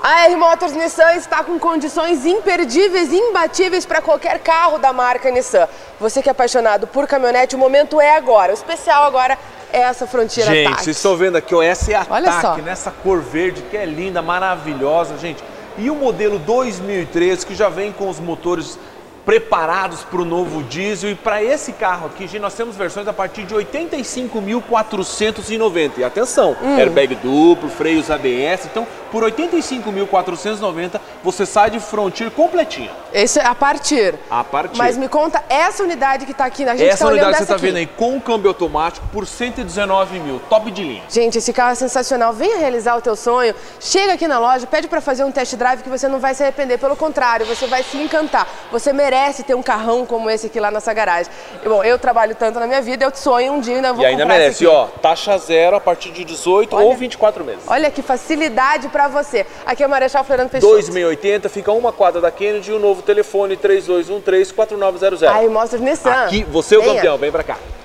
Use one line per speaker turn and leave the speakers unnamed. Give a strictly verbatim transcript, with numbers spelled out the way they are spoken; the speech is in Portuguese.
A R Motors Nissan está com condições imperdíveis e imbatíveis para qualquer carro da marca Nissan. Você que é apaixonado por caminhonete, o momento é agora. O especial agora é essa Frontier
Gente,
Attack.
vocês estão vendo aqui, ó, essa é a
Olha
Attack,
só.
nessa cor verde que é linda, maravilhosa, gente. E o modelo dois mil e treze que já vem com os motores preparados para o novo diesel. E para esse carro aqui, gente, nós temos versões a partir de oitenta e cinco mil quatrocentos e noventa. E atenção, hum. airbag duplo, freios A B S. Então, por oitenta e cinco mil quatrocentos e noventa, você sai de Frontier completinha.
Esse é a partir.
A partir.
Mas me conta, essa unidade que está aqui, a gente
Essa
tá
unidade que você está
aqui.
vendo aí, com câmbio automático, por cento e dezenove mil. Top de linha.
Gente, esse carro é sensacional. Venha realizar o teu sonho. Chega aqui na loja, pede para fazer um test drive que você não vai se arrepender. Pelo contrário, você vai se encantar. Você merece ter um carrão como esse aqui lá nessa garagem. Bom, eu trabalho tanto na minha vida, eu sonho um dia ainda vou
E ainda
comprar
merece,
esse aqui.
ó, taxa zero a partir de dezoito
Olha,
ou vinte e quatro meses.
Olha que facilidade para você. Aqui é o Marechal Floriano Peixoto.
dois mil e oitenta, fica uma quadra da Kennedy e o novo telefone três dois um três, quatro nove zero zero.
Aí mostra Nissan.
Aqui, você é o
Venha.
campeão, vem pra cá.